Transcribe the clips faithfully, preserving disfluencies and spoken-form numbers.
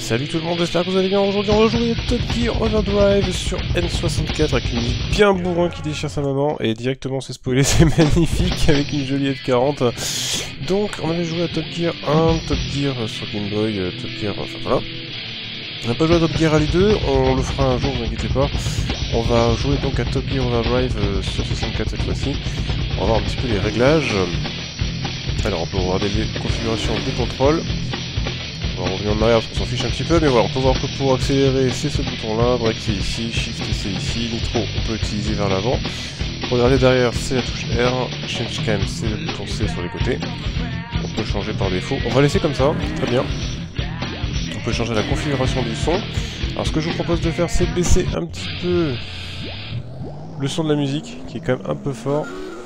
salut tout le monde, j'espère que vous allez bien. Aujourd'hui on va jouer à Top Gear Overdrive sur N soixante-quatre avec une musique bien bourrin qui déchire sa maman. Et directement c'est spoilé, c'est magnifique avec une jolie F quarante. Donc on avait joué à Top Gear un, Top Gear sur Game Boy, euh, Top Gear, enfin voilà. On n'a pas joué à Top Gear Rally deux, on le fera un jour, vous inquiétez pas. On va jouer donc à Top Gear Overdrive euh, sur soixante-quatre cette fois-ci. On va voir un petit peu les réglages. Alors on peut regarder les configurations de contrôle. On va revenir en arrière parce qu'on s'en fiche un petit peu, mais voilà, on peut voir que pour accélérer c'est ce bouton là, break c'est ici, shift c'est ici, nitro on peut utiliser vers l'avant. Pour regarder derrière c'est la touche R, change cam c'est le bouton C sur les côtés. On peut changer par défaut, on va laisser comme ça, très bien. On peut changer la configuration du son. Alors ce que je vous propose de faire c'est de baisser un petit peu le son de la musique, qui est quand même un peu fort.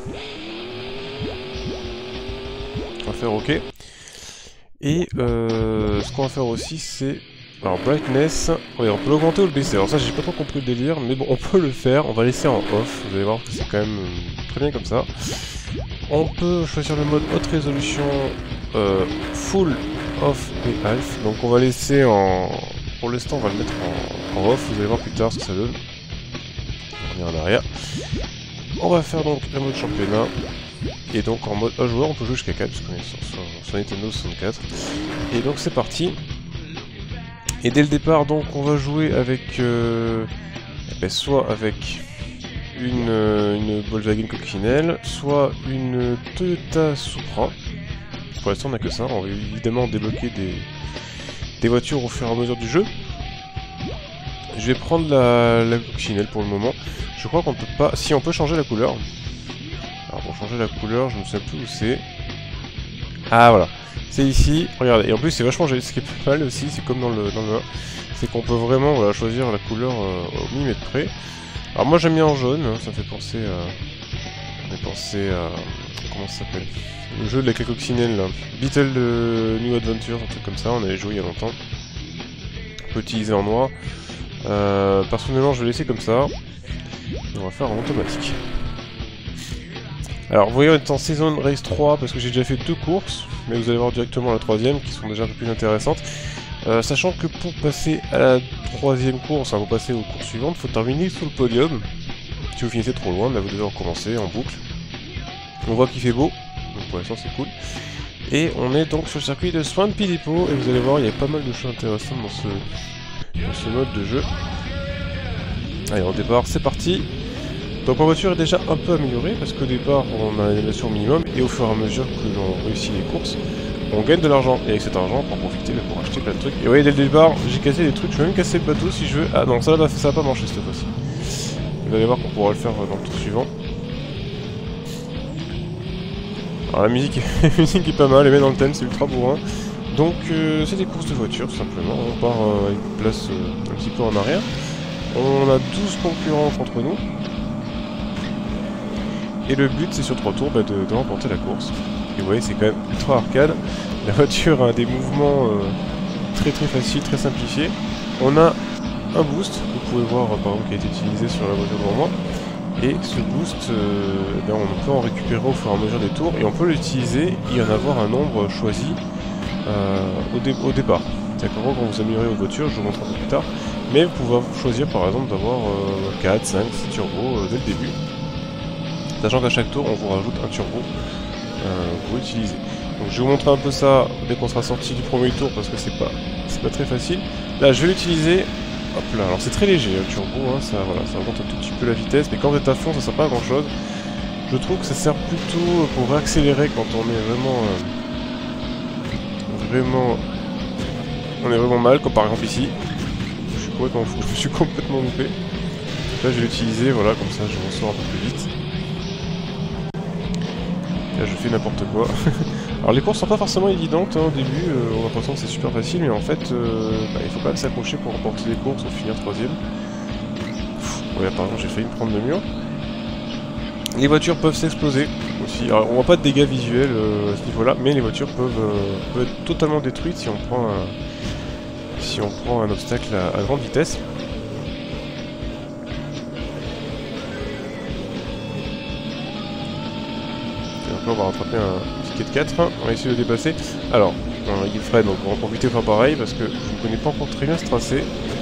On va faire OK. Et euh, ce qu'on va faire aussi c'est... Alors brightness, ouais, on peut l'augmenter ou le baisser. Alors ça j'ai pas trop compris le délire, mais bon on peut le faire, on va laisser en off. Vous allez voir que c'est quand même euh, très bien comme ça. On peut choisir le mode haute résolution, euh, full, off et half. Donc on va laisser en... Pour l'instant on va le mettre en... en off, vous allez voir plus tard ce que ça donne. On va revenir en arrière. On va faire donc un mode championnat. Et donc en mode un joueur on peut jouer jusqu'à quatre parce qu'on est sur, sur, sur Nintendo soixante-quatre. Et donc c'est parti. Et dès le départ donc on va jouer avec euh, ben, soit avec une, une Volkswagen Coccinelle, soit une Toyota Supra. Pour l'instant on n'a que ça, on va évidemment débloquer des, des voitures au fur et à mesure du jeu. Je vais prendre la, la Coccinelle pour le moment. Je crois qu'on peut pas... Si on peut changer la couleur. Alors pour changer la couleur, je ne sais plus où c'est. Ah voilà, c'est ici, regardez, et en plus c'est vachement joli, ce qui est pas mal aussi, c'est comme dans le dans le un, c'est qu'on peut vraiment voilà, choisir la couleur euh, au millimètre près. Alors moi j'aime bien en jaune, hein, ça fait penser à... Ça fait penser à... Comment ça s'appelle? Le jeu de la coccinelle là, Beetle de New Adventure, un truc comme ça, on avait joué il y a longtemps. On peut utiliser en noir. Euh, personnellement je vais laisser comme ça, et on va faire en automatique. Alors vous voyez on est en Season Race trois parce que j'ai déjà fait deux courses, mais vous allez voir directement la troisième qui sont déjà un peu plus intéressantes. Euh, sachant que pour passer à la troisième course, hein, vous passez aux courses suivantes, il faut terminer sous le podium. Si vous finissez trop loin, là vous devez recommencer en boucle. On voit qu'il fait beau, donc pour l'instant c'est cool. Et on est donc sur le circuit de Swampy Depot, et vous allez voir il y a pas mal de choses intéressantes dans ce, dans ce mode de jeu. Allez au départ c'est parti. Donc ma voiture est déjà un peu améliorée parce qu'au départ on a l'animation minimum et au fur et à mesure que l'on réussit les courses, on gagne de l'argent. Et avec cet argent on peut en profiter pour acheter plein de trucs. Et vous voyez dès le départ j'ai cassé des trucs, je vais même casser le bateau si je veux. Ah non ça, là, ça va pas marcher cette fois-ci. Vous allez voir qu'on pourra le faire dans le tour suivant. Alors la musique, la musique est pas mal, elle met dans le thème, c'est ultra bourrin. Donc euh, c'est des courses de voiture tout simplement, on part euh, à une place euh, un petit peu en arrière. On a douze concurrents contre nous. Et le but c'est sur trois tours bah, de, de remporter la course. Et vous voyez c'est quand même ultra arcade. La voiture a des mouvements euh, très très faciles, très simplifiés. On a un boost, vous pouvez voir par exemple qui a été utilisé sur la voiture devant moi. Et ce boost, euh, ben, on peut en récupérer au fur et à mesure des tours. Et on peut l'utiliser et en avoir un nombre choisi euh, au, dé au départ. C'est-à-dire quand vous améliorez votre voiture, je vous montre un peu plus tard. Mais vous pouvez choisir par exemple d'avoir euh, quatre, cinq, six turbos euh, dès le début. Sachant qu'à chaque tour on vous rajoute un turbo euh, pour utiliser. Donc je vais vous montrer un peu ça dès qu'on sera sorti du premier tour parce que c'est pas c'est pas très facile. Là je vais l'utiliser. Hop là, alors c'est très léger le turbo, hein, ça voilà, ça augmente un tout petit peu la vitesse, mais quand vous êtes à fond ça sert pas à grand chose. Je trouve que ça sert plutôt pour réaccélérer quand on est vraiment euh, vraiment on est vraiment mal, comme par exemple ici. Je suis complètement fou, je me suis complètement loupé. Donc là je vais l'utiliser, voilà, comme ça je m'en sors un peu plus vite. Là je fais n'importe quoi. Alors les courses sont pas forcément évidentes hein, au début, euh, on a l'impression que c'est super facile, mais en fait euh, bah, il faut quand même s'accrocher pour remporter les courses ou finir troisième. Ouais par exemple j'ai failli me prendre le mur. Les voitures peuvent s'exploser aussi, alors on voit pas de dégâts visuels euh, à ce niveau là, mais les voitures peuvent, euh, peuvent être totalement détruites si on prend un, si on prend un obstacle à, à grande vitesse. On va rattraper un ticket de quatre, on va essayer de le dépasser. Alors, dans Guilfred, donc on va en profiter pour faire pareil parce que je ne connais pas encore très bien ce tracé.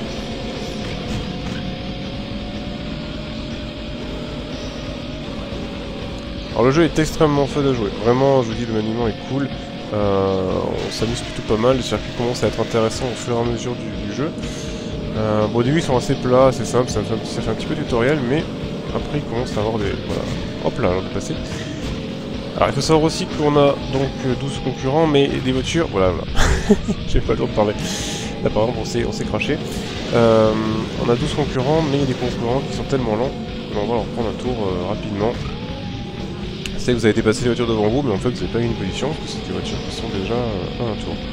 Alors le jeu est extrêmement fun à jouer, vraiment je vous dis le maniement est cool, euh, on s'amuse plutôt pas mal, le circuit commence à être intéressant au fur et à mesure du, du jeu. Euh, bon au début ils sont assez plats, c'est simple, ça fait, un, ça fait un petit peu tutoriel, mais après ils commencent à avoir des... voilà, hop là, on est passé. Alors il faut savoir aussi qu'on a donc douze concurrents, mais des voitures, voilà, voilà, j'ai pas le temps de parler, là par exemple on s'est craché. Euh, on a douze concurrents, mais il y a des concurrents qui sont tellement lents, on va leur prendre un tour euh, rapidement. C'est que vous avez dépassé les voitures devant vous, mais en fait vous n'avez pas gagné une position, parce que c'est des voitures qui sont déjà euh, à un tour.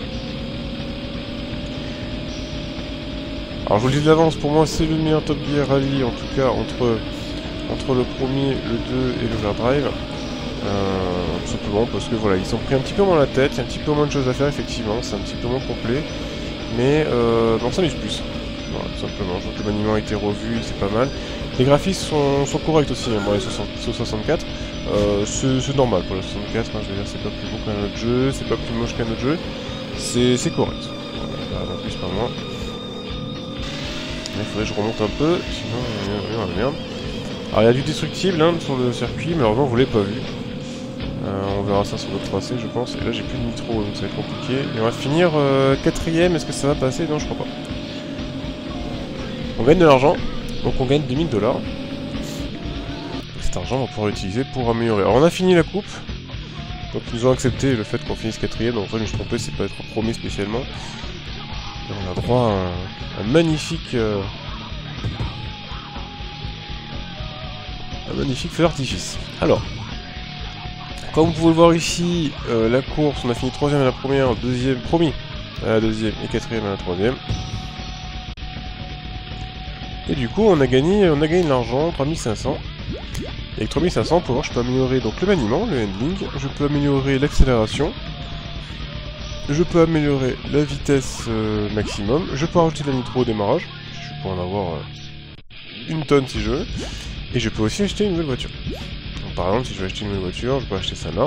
Alors je vous le dis de l'avance, pour moi c'est le meilleur Top Gear Rally, en tout cas entre, entre le premier, le deux et l'Overdrive. Euh, tout simplement parce que voilà, ils sont pris un petit peu moins la tête, il y a un petit peu moins de choses à faire effectivement, c'est un petit peu moins complet, mais euh, on s'amuse plus. Voilà, tout simplement, je trouve que le maniement a été revu, c'est pas mal. Les graphismes sont, sont corrects aussi, hein. Bon, les soixante-quatre, euh, c'est normal pour le soixante-quatre, hein, je veux dire, c'est pas plus beau qu'un autre jeu, c'est pas plus moche qu'un autre jeu, c'est correct. Voilà, pas plus, pas moins. Mais il faudrait que je remonte un peu, sinon il y a la merde. Alors il y a du destructible hein, sur le circuit, mais malheureusement vous l'avez pas vu. Euh, on verra ça sur notre tracé je pense, et là j'ai plus de nitro donc ça va être compliqué. Et on va finir euh, quatrième, est-ce que ça va passer? Non je crois pas. On gagne de l'argent, donc on gagne deux mille dollars. Cet argent on va pouvoir l'utiliser pour améliorer. Alors on a fini la coupe, donc ils nous ont accepté le fait qu'on finisse quatrième, donc en fait je me suis trompé, c'est pas être promis spécialement. Et on a droit à un, un magnifique... Euh, un magnifique feu d'artifice. Alors... Comme vous pouvez le voir ici, euh, la course, on a fini troisième à la première, deuxième, premier à la deuxième et quatrième à la troisième. Et du coup, on a gagné, on a gagné de l'argent, trois mille cinq cents. Et avec trois mille cinq cents, pour voir, je peux améliorer donc le maniement, le handling, je peux améliorer l'accélération, je peux améliorer la vitesse euh, maximum, je peux rajouter de la nitro au démarrage, je peux en avoir euh, une tonne si je veux, et je peux aussi acheter une nouvelle voiture. Par exemple, si je veux acheter une nouvelle voiture, je peux acheter celle-là.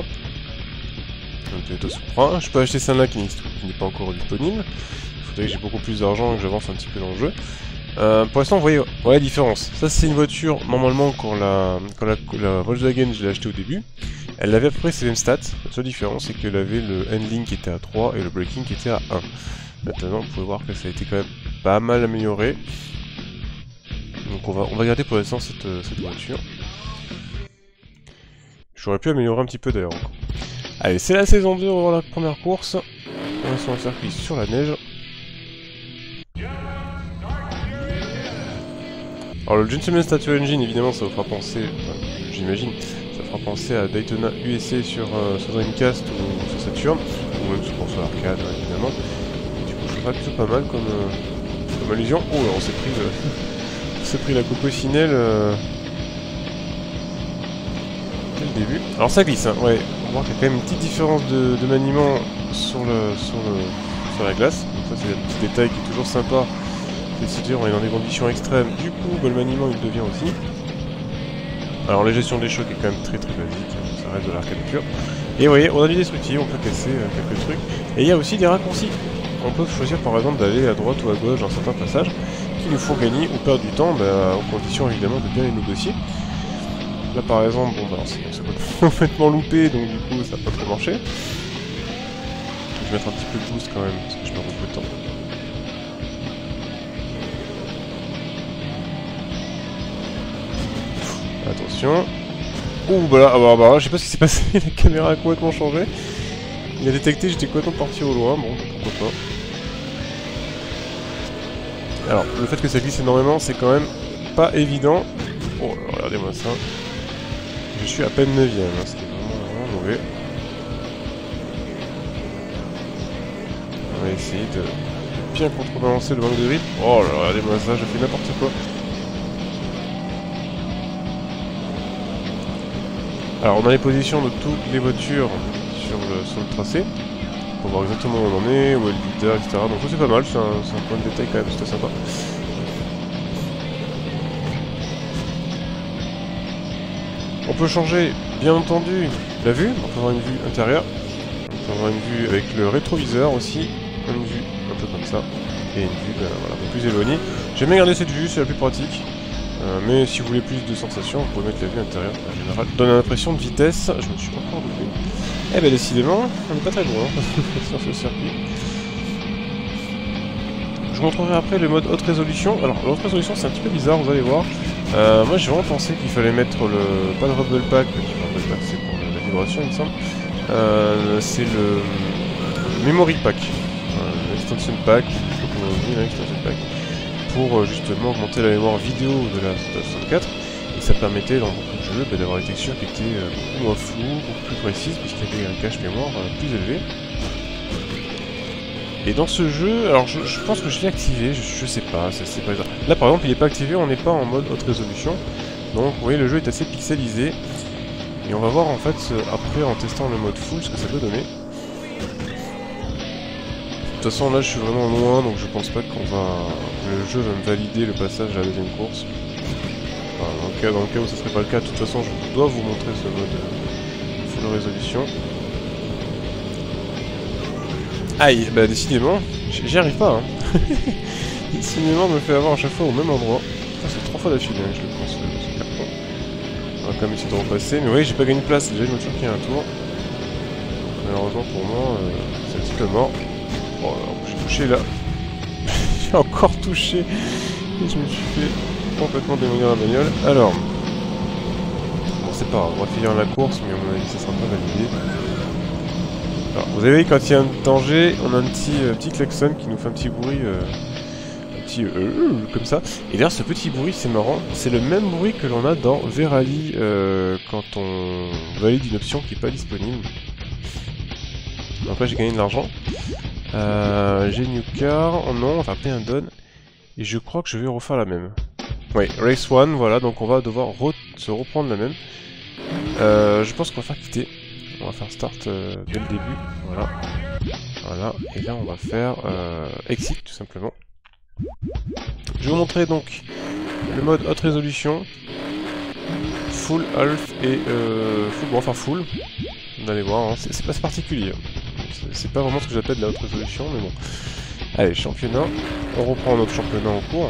Je peux acheter celle-là qui n'est pas encore disponible. Il faudrait que j'ai beaucoup plus d'argent et que j'avance un petit peu dans le jeu. Euh, pour l'instant, vous voyez, voyez la différence. Ça, c'est une voiture, normalement, quand la, quand la, la Volkswagen, je l'ai achetée au début, elle avait à peu près ces mêmes stats. La seule différence, c'est qu'elle avait le handling qui était à trois et le braking qui était à un. Maintenant, vous pouvez voir que ça a été quand même pas mal amélioré. Donc, on va, on va garder pour l'instant cette, cette voiture. J'aurais pu améliorer un petit peu d'ailleurs encore. Allez, c'est la saison deux, on va voir la première course. On est sur un circuit sur la neige. Alors le Gentleman Statue Engine, évidemment, ça vous fera penser, enfin, j'imagine, ça fera penser à Daytona U S A sur, euh, sur Dreamcast ou sur Saturn, ou même sur console arcade, ouais, évidemment. Et du coup, je trouve ça plutôt pas mal comme, euh, comme allusion. Oh, alors on s'est pris, euh, on s'est pris la coccinelle. Euh... Le début. Alors ça glisse, hein, ouais. On voit qu'il y a quand même une petite différence de, de maniement sur, le, sur, le, sur la glace. Donc ça c'est un petit détail qui est toujours sympa. C'est dire on est dans des conditions extrêmes, du coup bah, le maniement il devient aussi. Alors la gestion des chocs est quand même très très basique, ça reste de l'arcade pure. Et vous voyez, on a du destructif, on peut casser euh, quelques trucs. Et il y a aussi des raccourcis. On peut choisir par exemple d'aller à droite ou à gauche dans certains passages qui nous font gagner ou perdre du temps, bah, aux conditions évidemment de bien les négocier. Là par exemple, bon bah c'est complètement loupé, donc du coup ça n'a pas trop marché. Je vais mettre un petit peu de boost quand même, parce que je perds beaucoup de temps. Attention. Ouh bah là, ah bah, bah là, je sais pas ce qui s'est passé, la caméra a complètement changé. Il a détecté, j'étais complètement parti au loin, bon pourquoi pas. Alors, le fait que ça glisse énormément, c'est quand même pas évident. Oh, regardez-moi ça. Je suis à peine neuvième, hein, ce qui est vraiment, vraiment mauvais. On va essayer de bien contrebalancer le manque de rythme. Oh là, regardez-moi ça, je fais n'importe quoi. Alors on a les positions de toutes les voitures sur le, sur le tracé, pour voir exactement où on en est, où est le leader, et cetera. Donc ça c'est pas mal, c'est un, un point de détail quand même, c'était sympa. On peut changer, bien entendu, la vue, on peut avoir une vue intérieure. On aura une vue avec le rétroviseur aussi, une vue un peu comme ça, et une vue ben, voilà, un peu plus éloignée. J'aime bien garder cette vue, c'est la plus pratique. Euh, mais si vous voulez plus de sensations, vous pouvez mettre la vue intérieure en général. Donne l'impression de vitesse. Je me suis encore loupé. Eh ben décidément, on n'est pas très loin sur ce circuit. Je vous montrerai après le mode haute résolution. Alors, la haute résolution, c'est un petit peu bizarre, vous allez voir. Euh, moi, j'ai vraiment pensé qu'il fallait mettre le... pas le rumble pack, le rumble pack, c'est pour la vibration, il me semble. Euh, c'est le... le memory pack. Euh, l'extension pack, je sais pas comment on dit, l'extension pack. Pour euh, justement augmenter la mémoire vidéo de la soixante-quatre. Et ça permettait, dans beaucoup de jeux, bah, d'avoir des textures qui étaient euh, beaucoup moins floues, beaucoup plus précises, puisqu'il y avait un cache mémoire euh, plus élevé. Et dans ce jeu, alors je, je pense que je l'ai activé, je, je sais pas, c'est pas grave. Là par exemple il n'est pas activé, on n'est pas en mode haute résolution. Donc vous voyez le jeu est assez pixelisé. Et on va voir en fait après en testant le mode full ce que ça peut donner. De toute façon là je suis vraiment loin donc je pense pas qu'on va. Le jeu va me valider le passage à la deuxième course. Enfin, dans, le cas, dans le cas où ça serait pas le cas, de toute façon je dois vous montrer ce mode full résolution. Aïe, bah décidément, j'y arrive pas hein. Décidément me fait avoir à chaque fois au même endroit. C'est trois fois d'affilée, hein, je le pense, ce carton. On va quand même essayer de repasser, mais oui j'ai pas gagné de place, déjà une voiture qui a un tour. Malheureusement pour moi, euh, c'est un petit peu mort. Bon alors j'ai touché là. J'ai encore touché. Et je me suis fait complètement démolir la bagnole. Alors. Bon c'est pas grave, on va finir la course, mais à mon avis ça sera pas validé. Alors, vous avez vu, quand il y a un danger, on a un petit, euh, petit klaxon qui nous fait un petit bruit, euh, un petit euh, comme ça. Et d'ailleurs, ce petit bruit, c'est marrant, c'est le même bruit que l'on a dans V-Rally euh, quand on valide une option qui n'est pas disponible. Après, j'ai gagné de l'argent. Euh, j'ai New Car, oh non, on va appeler un Don. Et je crois que je vais refaire la même. Oui, Race one, voilà, donc on va devoir re se reprendre la même. Euh, je pense qu'on va faire quitter. On va faire start euh, dès le début, voilà. Voilà, et là on va faire euh, exit tout simplement. Je vais vous montrer donc le mode haute résolution, full, half et euh, full, bon enfin full. Vous allez voir, hein, c'est pas si particulier. C'est pas vraiment ce que j'appelle de la haute résolution, mais bon. Allez, championnat, on reprend notre championnat en cours.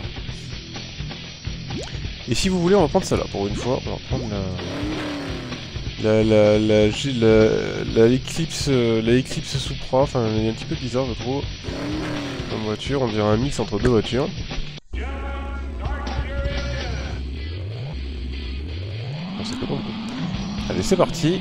Et si vous voulez, on va prendre ça là pour une fois, on va prendre la... La, la, la, la, la Eclipse, la Eclipse Supra, enfin, elle est un petit peu bizarre, je trouve. Comme voiture, on dirait un mix entre deux voitures. Bon, c'est pas bon. Allez, c'est parti.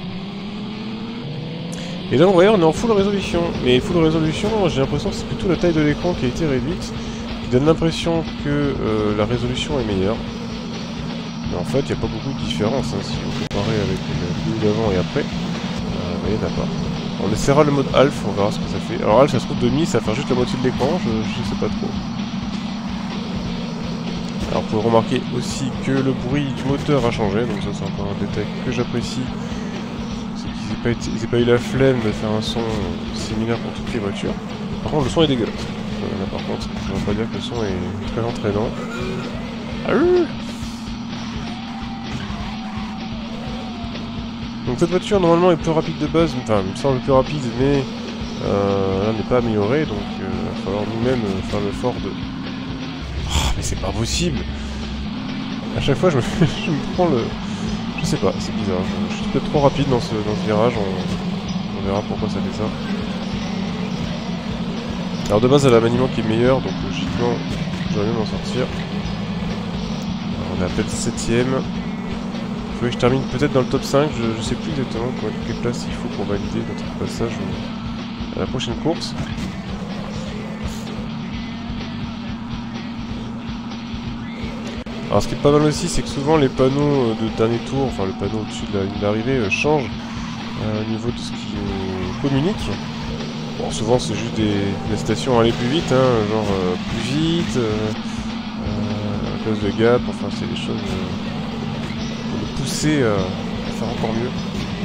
Et là, vous voyez, on est en full résolution. Mais full résolution, j'ai l'impression que c'est plutôt la taille de l'écran qui a été réduite, qui donne l'impression que euh, la résolution est meilleure. Mais en fait, il n'y a pas beaucoup de différence, hein, si vous comparez avec le vidéo d'avant et après. Euh, il n'y en a pas. On essaiera le mode Alpha, on verra ce que ça fait. Alors Alpha, ça se trouve demi, ça va faire juste la moitié de l'écran, je, je sais pas trop. Alors vous pouvez remarquer aussi que le bruit du moteur a changé, donc ça c'est encore un détail que j'apprécie. C'est qu'ils n'aient pas, pas eu la flemme de faire un son similaire pour toutes les voitures. Par contre, le son est dégueulasse. Euh, là, par contre, je ne vais pas dire que le son est très entraînant. Ah, donc cette voiture normalement est plus rapide de base, enfin il me semble plus rapide, mais euh, elle n'est pas améliorée, donc il euh, va falloir nous-mêmes euh, faire l'effort de... Oh, mais c'est pas possible. À chaque fois je me, je me prends le... Je sais pas, c'est bizarre, je, je suis peut-être trop rapide dans ce, dans ce virage, on, on verra pourquoi ça fait ça. Alors de base elle a un maniement qui est meilleur, donc logiquement j'aurais mieux m'en sortir. Alors, on est à peine septième. Je termine peut-être dans le top cinq, je, je sais plus exactement quelle place il faut pour valider notre passage à la prochaine course. Alors ce qui est pas mal aussi, c'est que souvent les panneaux de dernier tour, enfin le panneau au-dessus de la ligne d'arrivée euh, changent euh, au niveau de ce qui euh, communique. Bon, souvent c'est juste des, des stations à aller plus vite, hein, genre euh, plus vite, euh, euh, à cause de gap, enfin c'est des choses... Euh, pousser euh, à faire encore mieux.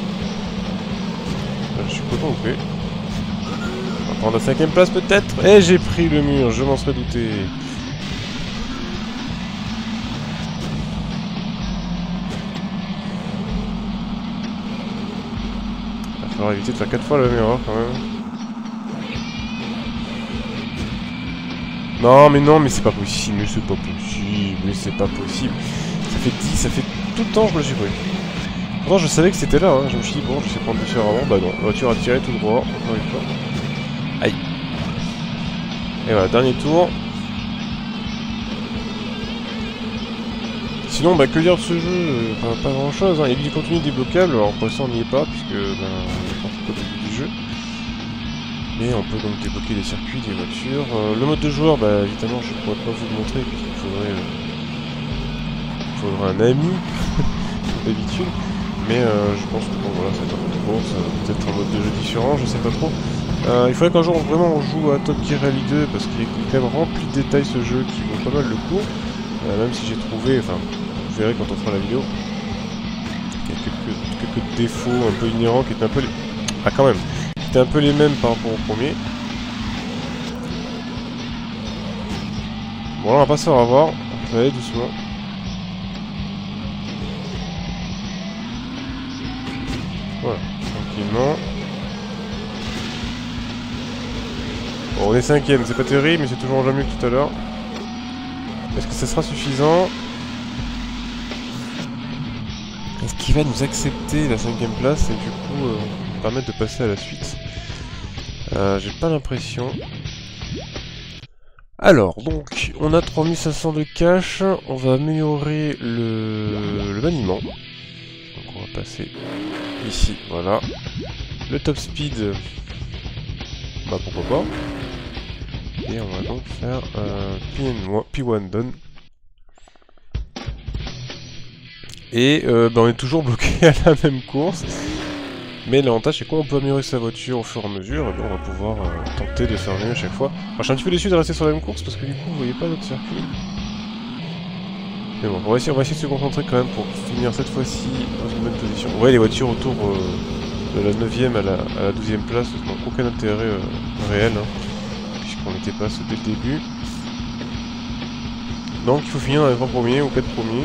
Là, je suis complètement loupé. On va prendre la cinquième place peut-être. Et j'ai pris le mur, je m'en serais douté. falloir éviter de faire quatre fois la même erreur quand même. Non mais non mais c'est pas possible, mais c'est pas possible, mais c'est pas possible. Ça fait dix, ça fait tout le temps que je me suis pris. Pourtant je savais que c'était là, hein. Je me suis dit bon je sais prendre différemment, bah non, la voiture a tiré tout droit, encore une fois. Aïe. Et voilà, dernier tour. Sinon bah que dire de ce jeu, euh, pas, pas grand chose, hein. Il y a du contenu débloquable, alors pour l'instant on n'y est pas puisque ben, on est pas au début du jeu. Mais on peut donc débloquer des circuits, des voitures. Euh, le mode de joueur, bah évidemment je ne pourrais pas vous le montrer puisqu'il faudrait, euh, il faudrait un ami, comme d'habitude. Mais euh, je pense que bon voilà, ça va être un mode de course, euh, peut-être un mode de jeu différent, je sais pas trop. Euh, il faudrait qu'un jour vraiment on joue à Top Gear Rally deux parce qu'il est quand même rempli de détails ce jeu qui vaut pas mal le coup. Euh, même si j'ai trouvé, enfin vous verrez quand on fera la vidéo, il y a quelques, quelques défauts un peu inhérents qui étaient un peu les... Ah quand même, qui étaient un peu les mêmes par rapport au premier. Bon là on va pas se faire avoir, on va aller doucement. Voilà, tranquillement. Bon, on est cinquième, c'est pas terrible, mais c'est toujours jamais mieux que tout à l'heure. Est-ce que ça sera suffisant? Est-ce qu'il va nous accepter la cinquième place et du coup euh, nous permettre de passer à la suite? euh, J'ai pas l'impression. Alors, donc, on a trois mille cinq cents de cash, on va améliorer le, le maniement. Donc on va passer ici, voilà. Le top speed, bah pourquoi pas. Et on va donc faire euh, P un done. Et euh, bah on est toujours bloqué à la même course. Mais l'avantage c'est qu'on peut améliorer sa voiture au fur et à mesure, et bien on va pouvoir euh, tenter de faire mieux à chaque fois. Alors je suis un petit peu déçu de rester sur la même course parce que du coup vous voyez pas d'autres circuits. Mais bon, on va, essayer, on va essayer de se concentrer quand même pour finir cette fois-ci dans une bonne position. Ouais, les voitures autour euh, de la neuvième à la, à la douzième place n'ont aucun intérêt euh, réel, hein, puisqu'on n'était pas dès le début. Donc il faut finir dans les trois premiers ou quatre premiers.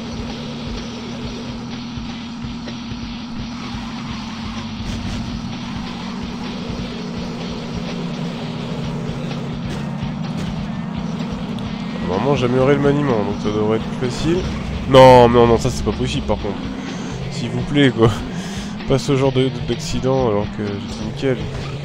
Normalement j'ai amélioré le maniement, donc ça devrait être plus facile. Non, non, non, ça c'est pas possible par contre. S'il vous plaît quoi. Pas ce genre d'accident alors que j'étais nickel.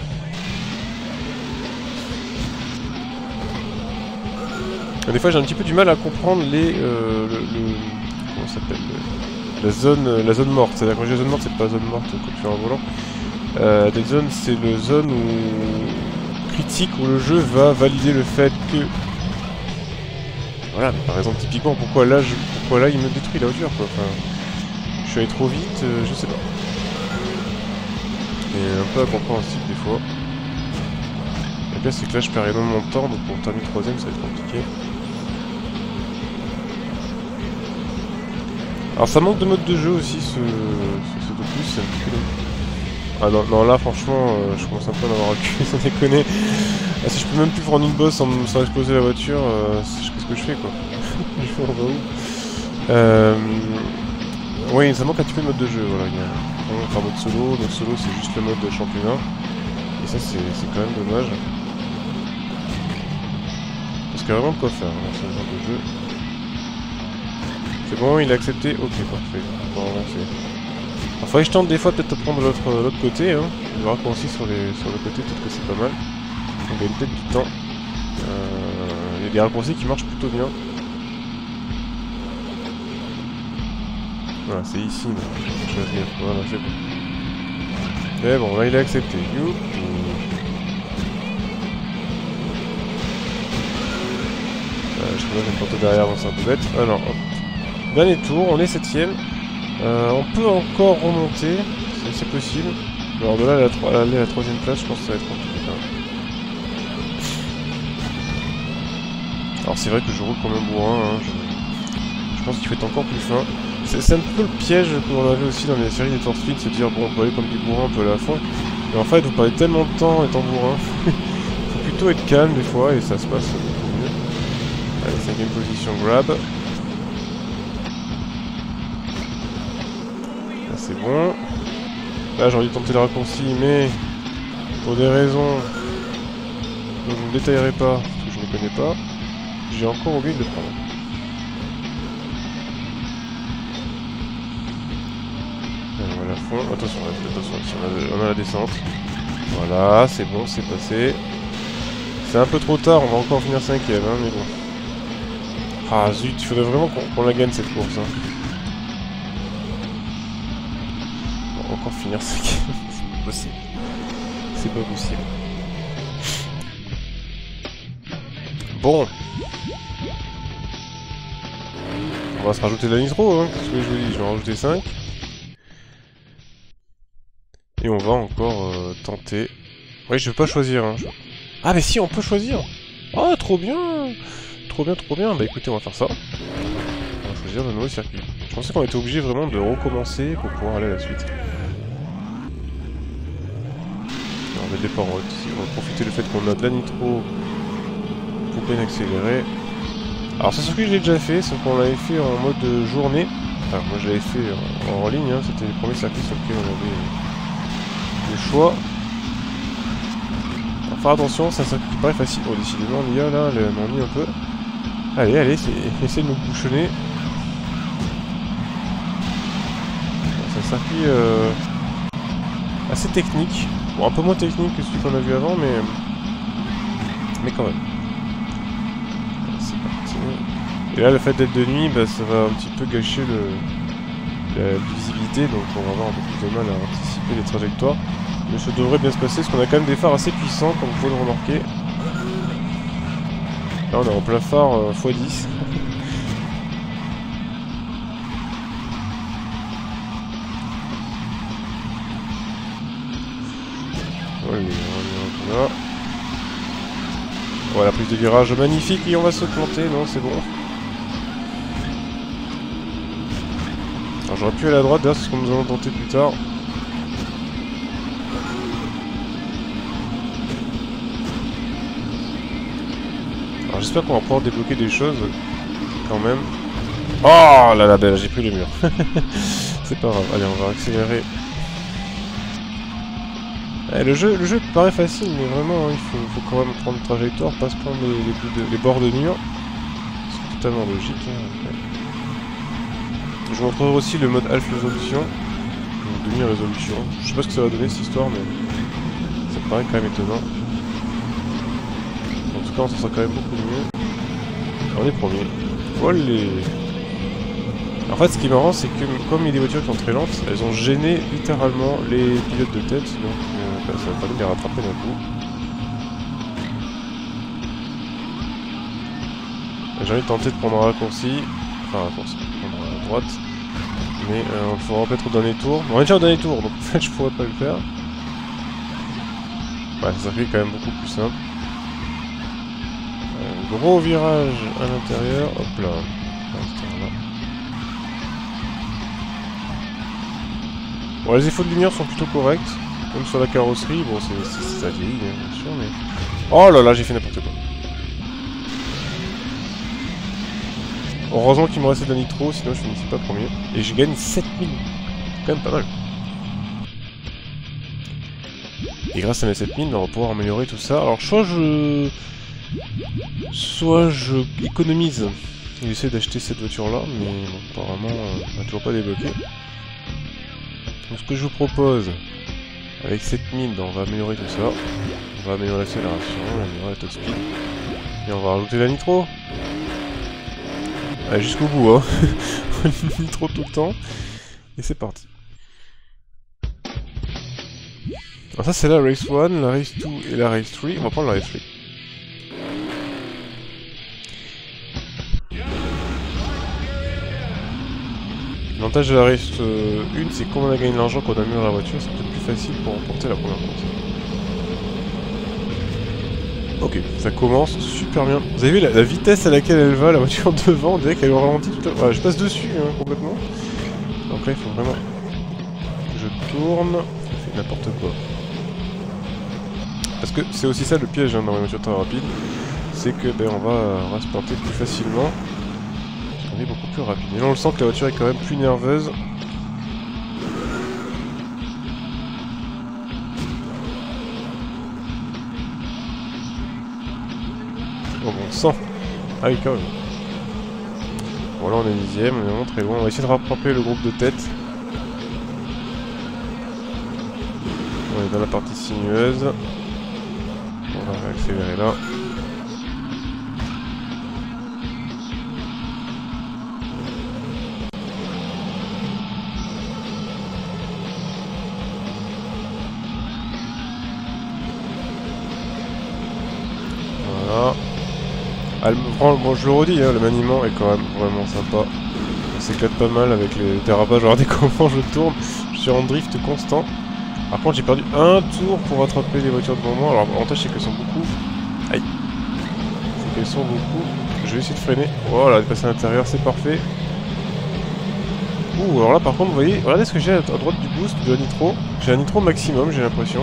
Des fois j'ai un petit peu du mal à comprendre les... Euh, le, le, comment ça s'appelle la zone, la zone morte. C'est-à-dire quand je dis zone morte, c'est pas zone morte quand tu es en volant. Euh, des zones, c'est le zone où... critique où le jeu va valider le fait que... Voilà, par exemple, typiquement, pourquoi là, je, pourquoi là il me détruit la voiture, quoi. Enfin, je suis allé trop vite, euh, je sais pas. Et un peu incompréhensible des fois. Le pire, c'est que là, je perds énormément de temps, donc pour terminer troisième, ça va être compliqué. Alors, ça manque de mode de jeu aussi, ce, ce, ce opus, c'est un petit peu... Ah non, non, là, franchement, euh, je commence un peu à en avoir reculé, sans déconner. Ah, si je peux même plus prendre une bosse sans, sans exploser la voiture, euh, qu'est-ce que je fais quoi? Je fais on va où? euh, Oui, ça manque un petit peu de mode de jeu, voilà. Il y a un mode solo, donc solo c'est juste le mode de championnat. Et ça c'est quand même dommage. Parce qu'il y a vraiment de quoi faire dans ce genre de jeu. C'est bon, il a accepté? Ok, parfait. On va avancer. Il faudrait que je tente des fois peut-être de prendre l'autre côté, hein. Le raccourci sur, les, sur le côté, peut-être que c'est pas mal. On gagne peut-être du temps. Euh, il y a des raccourcis qui marchent plutôt bien. Voilà, c'est ici. Je vais gaffe. Voilà, c'est bon. Mais bon, là il a accepté. Youpi. Euh, je crois que je vais me porter derrière, bon, c'est un peu bête. Alors, hop. Dernier tour, on est septième. Euh, on peut encore remonter, c'est possible. Alors de là à la, à la troisième place, je pense que ça va être compliqué quand même. Alors c'est vrai que je roule comme un bourrin, hein. je... je pense qu'il faut être encore plus fin. C'est un peu le piège que l'on avait aussi dans les séries des Torchlight, de se dire bon on peut aller comme des bourrins un peu à la fin. Mais en fait vous perdez tellement de temps étant bourrin. Il faut plutôt être calme des fois et ça se passe beaucoup mieux. Allez, cinquième position grab. C'est bon. Là j'ai envie de tenter le raccourci, mais pour des raisons dont je ne détaillerai pas, parce que je ne connais pas, j'ai encore oublié de le prendre. Alors, voilà, fond. Attention, attention, attention, on a la descente. Voilà, c'est bon, c'est passé. C'est un peu trop tard, on va encore finir cinquième, hein, mais bon. Ah zut, il faudrait vraiment qu'on qu'on la gagne cette course. Hein. On va encore finir cinquième, c'est pas possible. C'est pas possible. Bon. On va se rajouter de la nitro, hein. Qu'est-ce que je vous dis? Je vais en rajouter cinq. Et on va encore euh, tenter. Oui, je veux pas choisir. Hein. Ah, mais si, on peut choisir. Oh, trop bien. Trop bien, trop bien. Bah écoutez, on va faire ça. On va choisir le nouveau circuit. Je pensais qu'on était obligé vraiment de recommencer pour pouvoir aller à la suite. On va mettre des départ en route ici. On va profiter du fait qu'on a de la nitro pour bien accélérer. Alors ce circuit je l'ai déjà fait, sauf qu'on l'avait fait en mode journée. Enfin moi je l'avais fait en, en ligne, hein. C'était le premier circuit sur lequel on avait le choix. Alors faire attention, c'est un circuit qui paraît facile. Oh décidément l'I A là, elle m'a mis un peu. Allez, allez, essaye de nous bouchonner. C'est un circuit euh, assez technique. Bon un peu moins technique que celui qu'on a vu avant, mais mais quand même. Et là, le fait d'être de nuit, bah, ça va un petit peu gâcher le, la visibilité, donc on va avoir un peu plus de mal à anticiper les trajectoires. Mais ça devrait bien se passer, parce qu'on a quand même des phares assez puissants, comme vous pouvez le remarquer. Là, on est en plein phare euh, fois dix. Allez, on est là. Voilà, prise de virage magnifique, et on va se planter, non, c'est bon. Alors j'aurais pu aller à droite, d'ailleurs c'est ce qu'on nous allons tenter plus tard. Alors j'espère qu'on va pouvoir débloquer des choses, quand même. Oh là là, ben, j'ai pris le mur. C'est pas grave, allez on va accélérer. Eh, le, jeu, le jeu paraît facile, mais vraiment hein, il faut, faut quand même prendre une trajectoire, pas se prendre les, les, bouts de, les bords de mur. C'est totalement logique. Hein, ouais. Je vous montrerai aussi le mode Half Résolution, donc demi-résolution. Je sais pas ce que ça va donner cette histoire, mais ça me paraît quand même étonnant. En tout cas, on s'en sort quand même beaucoup mieux. On est premier. Voilà. En fait, ce qui est marrant, c'est que comme il y a des voitures qui sont très lentes, elles ont gêné littéralement les pilotes de tête, donc euh, bah, ça va permis de les rattraper d'un coup. J'ai envie de tenter de prendre un raccourci, enfin un raccourci, prendre à droite, mais euh, il faudra peut-être au dernier tour. On est déjà au dernier tour, donc en fait je pourrais pas le faire. Ouais, ça fait quand même beaucoup plus simple. Un gros virage à l'intérieur, hop là. là. Bon, les effets de lumière sont plutôt corrects, même sur la carrosserie, bon c'est ça vieillit bien sûr, mais... Oh là là, j'ai fait n'importe quoi. Heureusement qu'il me restait de la nitro, sinon je finissais pas premier. Et j'ai gagné sept mille. Quand même pas mal. Et grâce à mes sept mille, on va pouvoir améliorer tout ça. Alors soit je... Soit je économise et j'essaie d'acheter cette voiture-là, mais bon, apparemment, euh, on n'a toujours pas débloqué. Donc ce que je vous propose, avec sept mille, ben, on va améliorer tout ça. On va améliorer l'accélération, on va améliorer la top speed. Et on va rajouter la nitro. Allez, jusqu'au bout, hein. Nitro tout le temps. Et c'est parti. Alors ça c'est la race un, la race deux et la race trois. On va prendre la race trois. L'avantage de la race un, c'est qu'on a gagné de l'argent, qu'on a amélioré la voiture, c'est peut-être plus facile pour remporter la première course. Ok, ça commence super bien. Vous avez vu la, la vitesse à laquelle elle va, la voiture devant, on dirait qu'elle est au ralenti tout à l'heure. Voilà, je passe dessus hein, complètement. Donc là, il faut vraiment que je tourne. Je fais n'importe quoi. Parce que c'est aussi ça le piège hein, dans les voitures très rapides. C'est que ben, on, va, on va se planter plus facilement. On est beaucoup plus rapide. Et là, on le sent que la voiture est quand même plus nerveuse. Oh bon sang. Ah oui, quand même. Bon là on est dixième, on est vraiment très loin. On va essayer de rattraper le groupe de tête. On est dans la partie sinueuse. On va accélérer là. Voilà. Ah, le, bon, je le redis, hein, le maniement est quand même vraiment sympa. On s'éclate pas mal avec les dérapages. Alors dès comment je tourne, je suis en drift constant. Par contre j'ai perdu un tour pour rattraper les voitures devant moi. Alors l'avantage c'est qu'elles sont beaucoup. Aïe. C'est qu'elles sont beaucoup. Je vais essayer de freiner. Voilà, de passer à l'intérieur, c'est parfait. Ouh, alors là par contre vous voyez, regardez ce que j'ai à droite du boost de la nitro. J'ai un nitro maximum, j'ai l'impression.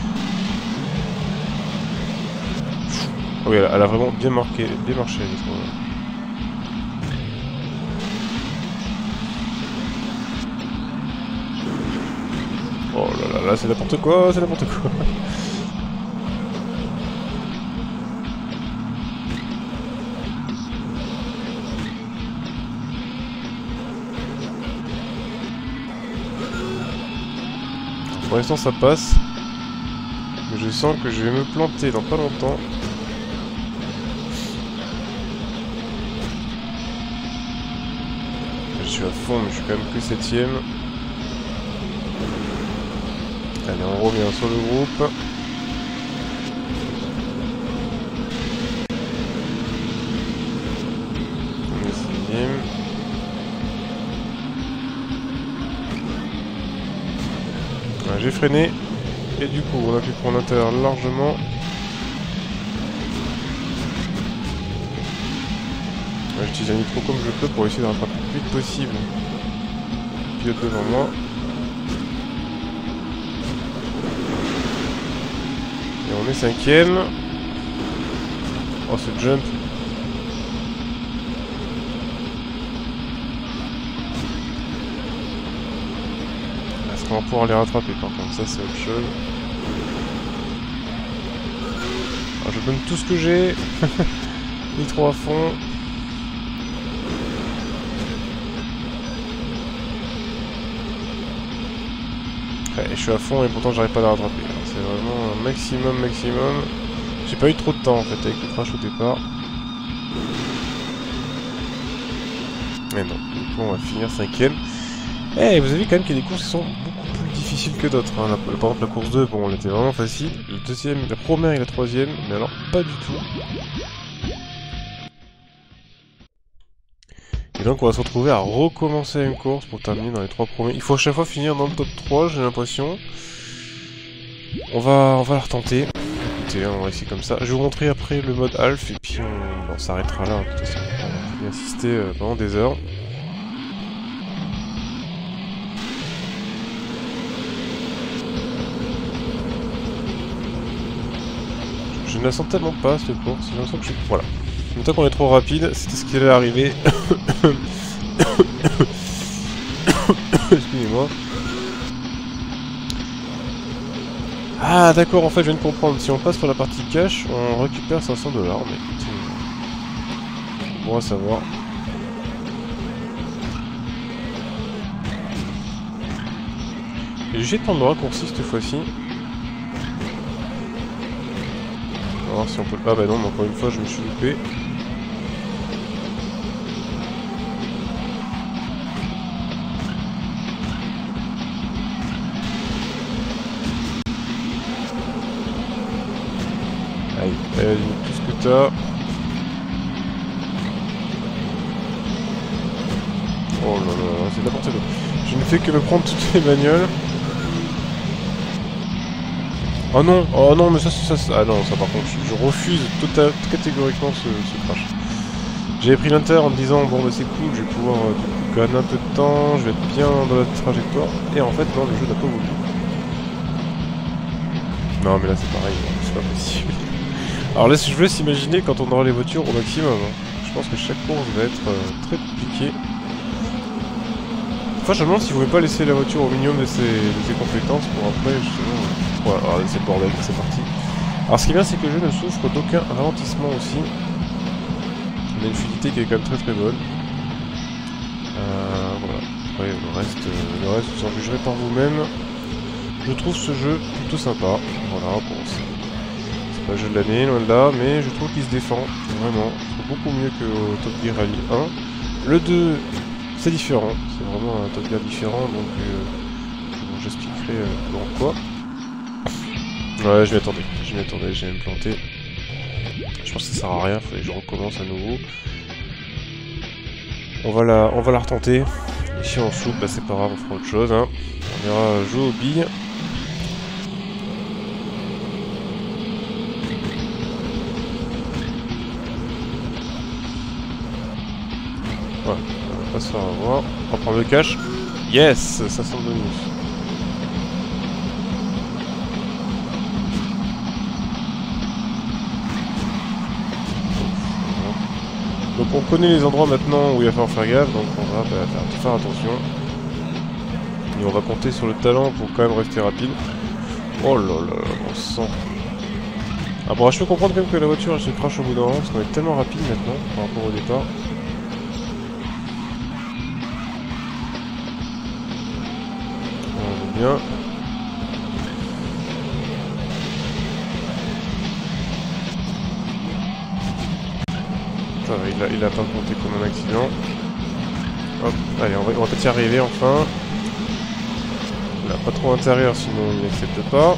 Oui, elle, elle a vraiment bien marqué, bien marché la nitro. Oh là là là, c'est n'importe quoi, c'est n'importe quoi. Pour l'instant ça passe. Mais je sens que je vais me planter dans pas longtemps. Je suis à fond, mais je suis quand même que septième. Allez, on revient sur le groupe. On est sixième. Voilà, j'ai freiné. Et du coup, on a pu prendre l'intérieur largement. J'utilise un nitro comme je peux pour essayer de rattraper le plus vite possible. Le pilote devant moi. Et on est cinquième. Oh, ce jump. Est-ce qu'on va pouvoir les rattraper par contre? Ça, c'est autre chose. Alors, je donne tout ce que j'ai. Nitro à fond. Ouais, je suis à fond et pourtant j'arrive pas à la rattraper. C'est vraiment un maximum maximum. J'ai pas eu trop de temps en fait avec le crash au départ. Mais non, du coup on va finir cinquième. Eh, hey, vous avez vu quand même qu'il y a des courses qui sont beaucoup plus difficiles que d'autres. Hein. La, par exemple la course deux, bon elle était vraiment facile. Le deuxième, la première et la troisième, mais alors pas du tout. Et donc on va se retrouver à recommencer une course pour terminer dans les trois premiers. Il faut à chaque fois finir dans le top trois, j'ai l'impression. On va, on va la retenter. Écoutez, on va essayer comme ça. Je vais vous montrer après le mode Alpha et puis on, on s'arrêtera là. De toute façon, on va y assister euh, pendant des heures. Je, je ne la sens tellement pas cette course. J'ai l'impression que je suis... Voilà. En tant qu'on est trop rapide, c'était ce qui allait arriver. Excusez-moi. Ah d'accord, en fait je viens de comprendre. Si on passe sur la partie cash, on récupère cinq cents dollars. Mais écoutez, bon à savoir. Et j'ai tant de raccourcis cette fois-ci. On va voir si on peut... Ah bah non, mais encore une fois je me suis loupé. Allez, allez, tout ce que t'as. Oh là là, c'est n'importe quoi. Je ne fais que me prendre toutes les bagnoles. Oh non, oh non, mais ça, ça, ça, ah non, ça par contre, je, je refuse total, catégoriquement ce, ce crash. J'avais pris l'inter en me disant, bon bah c'est cool, je vais pouvoir euh, du coup gagner un peu de temps, je vais être bien dans la trajectoire, et en fait, non, le jeu n'a pas voulu. Non, mais là c'est pareil, c'est pas possible. Alors là, je veux s'imaginer quand on aura les voitures au maximum. Hein. Je pense que chaque course va être euh, très compliquée. Enfin, je me demande si vous ne pouvez pas laisser la voiture au minimum de ses, de ses compétences pour après, justement... Voilà, alors c'est le bordel, c'est parti. Alors ce qui est bien, c'est que le jeu ne souffre d'aucun ralentissement aussi. On a une fluidité qui est quand même très très bonne. Euh, voilà. Après, le reste, euh, le reste, vous en jugerez par vous-même. Je trouve ce jeu plutôt sympa. Voilà, bon, c'est pas le jeu de l'année, loin de là, mais je trouve qu'il se défend, vraiment. C'est beaucoup mieux que au Top Gear Rally un. Le deux, c'est différent, c'est vraiment un Top Gear différent, donc euh, bon, j'expliquerai euh, pourquoi. Ouais, je m'y attendais, je m'y attendais, j'ai même planté. Je pense que ça sert à rien, il faudrait que je recommence à nouveau. On va la, on va la retenter. Et si on soupe, bah c'est pas grave, on fera autre chose. Hein. On ira jouer aux billes. Voilà, on va pas se faire avoir. On va prendre le cash. Yes, ça sent bonus. Donc on connaît les endroits maintenant où il va falloir faire gaffe, donc on va bah, faire, faire attention. Et on va compter sur le talent pour quand même rester rapide. Oh là là, on sent. Ah bon, je peux comprendre quand même que la voiture elle se crache au bout d'un moment, parce qu'on est tellement rapide maintenant par rapport au départ. On est bien. Ça va, il a, il a pas compté comme un accident. Hop, allez, on va, on va peut-être y arriver enfin. Là, pas trop intérieur, sinon il n'accepte pas.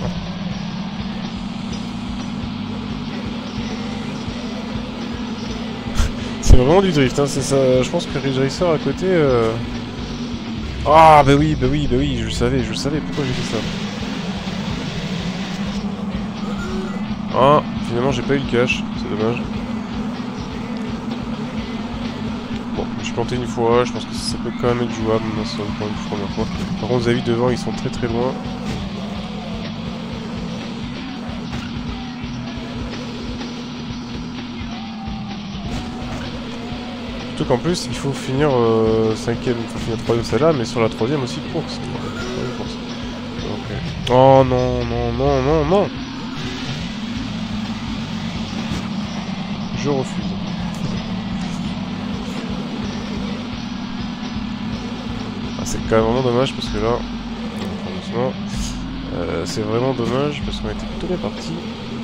C'est vraiment du drift, hein, c'est ça. Je pense que Ridge Racer à côté. Euh... Ah, bah oui, bah oui, bah oui, je le savais, je le savais. Pourquoi j'ai fait ça? Ah, finalement, j'ai pas eu le cash, c'est dommage. Bon, j'ai planté une fois, je pense que ça peut quand même être jouable, non, ça encore une première fois. Par contre, vous avez vu devant, ils sont très très loin. Surtout qu'en plus, il faut finir euh, cinquième, il faut finir troisième celle-là, mais sur la troisième aussi course. Troisième course. Okay. Oh non, non, non, non, non. Je refuse. Ah, c'est quand même vraiment dommage parce que là, doucement, euh, c'est vraiment dommage parce qu'on était plutôt bien parti.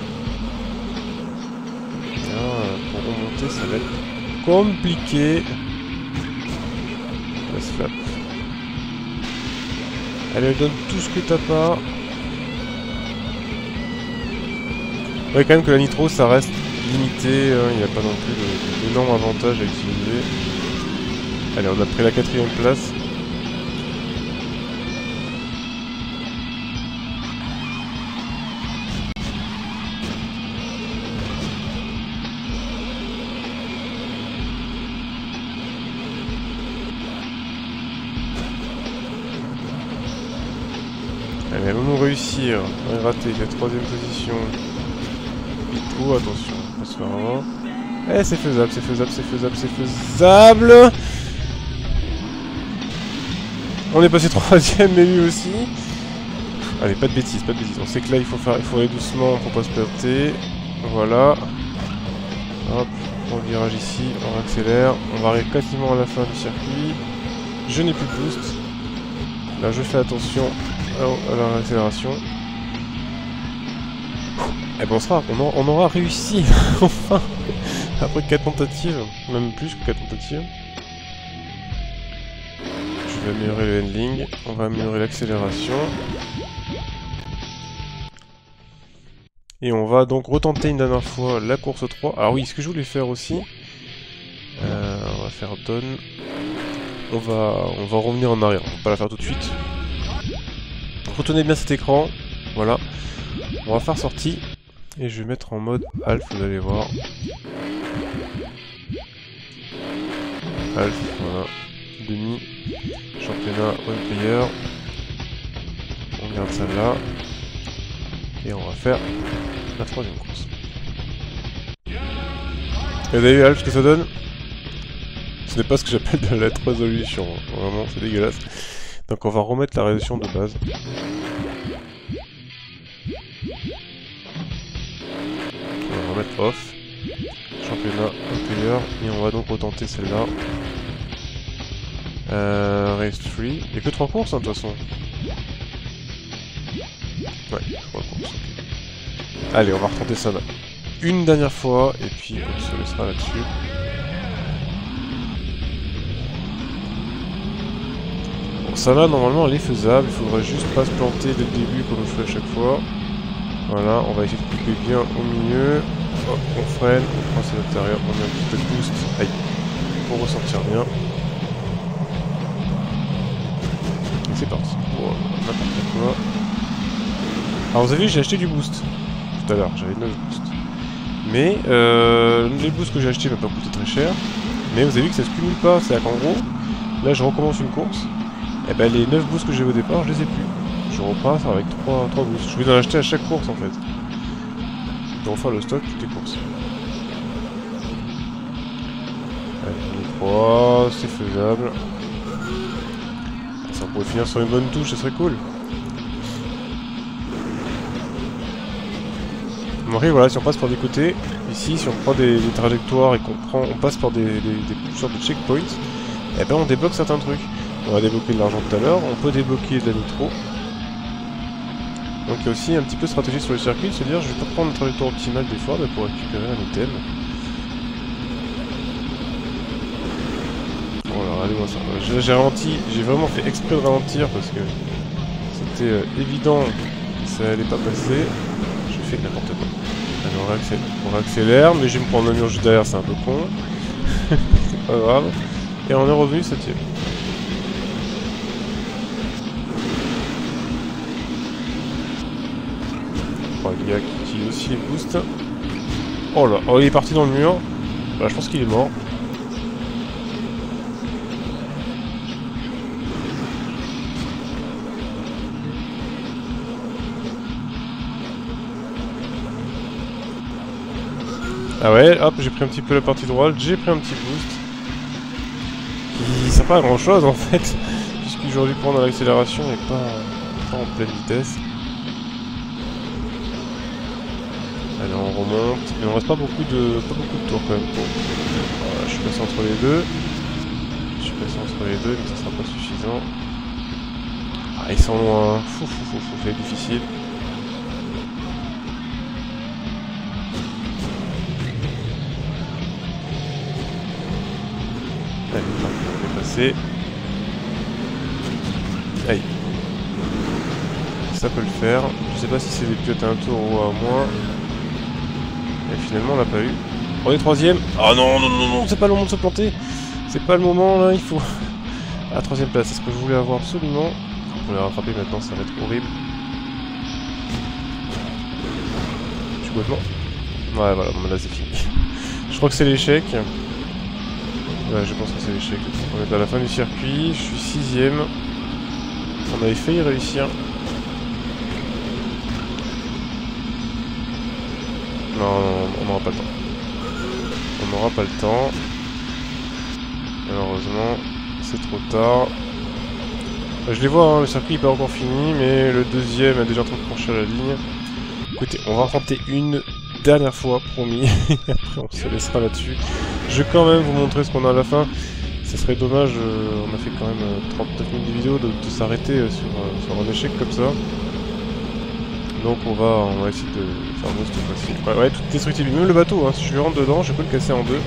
Et là, pour remonter, ça va être compliqué. La slap. Allez, donne tout ce que t'as pas. Ouais, quand même que la nitro, ça reste limité. Hein, il n'y a pas non plus d'énormes avantages à utiliser. Allez, on a pris la quatrième place. Allez, allons-nous réussir? On a raté la troisième position. Oh, attention, on va se faire avoir. Eh, c'est faisable, c'est faisable, c'est faisable, c'est faisable. On est passé troisième, mais lui aussi. Allez, pas de bêtises, pas de bêtises. On sait que là, il faut faire, il faut aller doucement pour pas se planter. Voilà. Hop, on virage ici, on accélère. On va arriver quasiment à la fin du circuit. Je n'ai plus de boost. Là, je fais attention à la réaccélération. Et bon, on, sera, on, aura, on aura réussi, enfin, après quatre tentatives, même plus que quatre tentatives. Je vais améliorer le handling, on va améliorer l'accélération. Et on va donc retenter une dernière fois la course trois. Alors oui, ce que je voulais faire aussi, euh, on va faire done. On va, on va revenir en arrière, on va pas la faire tout de suite. Retenez bien cet écran, voilà. On va faire sortie. Et je vais mettre en mode Alpha, vous allez voir. Alpha, voilà. Demi. Championnat One Player. On garde celle-là. Et on va faire la troisième course. Et vous avez vu Alpha ce que ça donne? Ce n'est pas ce que j'appelle de la lettre résolution. Vraiment, c'est dégueulasse. Donc on va remettre la résolution de base. On va remettre off. championnat player. Et on va donc retenter celle-là. Euh, race trois. Il n'y a que trois courses hein, de toute façon. Ouais, trois courses. Okay. Allez, on va retenter ça là. Une dernière fois, et puis on se laissera là-dessus. Bon, ça là, normalement, elle est faisable. Il faudrait juste pas se planter dès le début comme je fais à chaque fois. Voilà, on va essayer de couper bien au milieu. Hop, on freine, on prend à l'intérieur, on met un petit peu de boost. Aïe, pour ressortir bien. Et c'est parti. Bon, n'importe quoi. Alors vous avez vu, j'ai acheté du boost. Tout à l'heure, j'avais neuf boosts. Mais euh, les boosts que j'ai achetés m'ont pas coûté très cher. Mais vous avez vu que ça se cumule pas. C'est-à-dire qu'en gros, là je recommence une course. Et ben les neuf boosts que j'avais au départ, je les ai plus. Je repasse avec trois, trois boosts. Je vais en acheter à chaque course en fait. Pour refaire le stock toutes les courses. Allez, on est trois, c'est faisable. Ça pourrait finir sur une bonne touche, ça serait cool. Après voilà, si on passe par des côtés, ici si on prend des, des trajectoires et qu'on prend, on passe par des, des, des sortes de checkpoints, et ben on débloque certains trucs. On va débloquer de l'argent tout à l'heure, on peut débloquer de la nitro. Donc il y a aussi un petit peu de stratégie sur le circuit, se dire je vais pas prendre une trajectoire optimale des fois pour récupérer un item. Voilà, allez moi ça. J'ai ralenti, j'ai vraiment fait exprès de ralentir parce que c'était euh, évident que ça allait pas passer. Je fais n'importe quoi. Allez, on réaccélère, on réaccélère, mais je vais me prendre un mur juste derrière, c'est un peu con. C'est pas grave. Et on est revenu septième. Il y a qui utilise aussi les boosts. Oh là, oh, il est parti dans le mur. Bah, je pense qu'il est mort. Ah ouais, hop, j'ai pris un petit peu la partie droite, j'ai pris un petit boost. Qui sert pas à grand chose en fait, puisque j'aurais dû prendre l'accélération et pas, pas en pleine vitesse. Allez, on remonte, mais on reste pas beaucoup de, pas beaucoup de tours quand même. Pour... Voilà, je suis passé entre les deux. Je suis passé entre les deux, mais ça sera pas suffisant. Ah, ils sont loin. Fou, fou, fou, fou, c'est difficile. Allez, on est passé. Aïe. Ça peut le faire. Je sais pas si c'est des pilotes à un tour ou à moins. Et finalement on l'a pas eu. On est troisième. Oh non, non, non, non, c'est pas le moment de se planter. C'est pas le moment là, il faut... À troisième place, c'est ce que je voulais avoir absolument. Pour les rattraper maintenant, ça va être horrible. Je suis complètement... Ouais, voilà, bon, là c'est fini. Je crois que c'est l'échec. Ouais, je pense que c'est l'échec. On est à la fin du circuit, je suis sixième. On avait failli réussir. Non, non, on n'aura pas le temps. On n'aura pas le temps. Malheureusement, c'est trop tard. Je les vois, hein, le circuit n'est pas encore fini, mais le deuxième a déjà en train de franchir la ligne. Écoutez, on va tenter une dernière fois, promis. Et après, on se laissera là-dessus. Je vais quand même vous montrer ce qu'on a à la fin. Ce serait dommage, euh, on a fait quand même euh, trente-neuf minutes de vidéo, de, de s'arrêter euh, sur, euh, sur un échec comme ça. Donc on va, on va essayer de faire beau cette fois-ci. Ouais, ouais, tout est destructible. Même le bateau, hein, si je lui rentre dedans, je peux le casser en deux.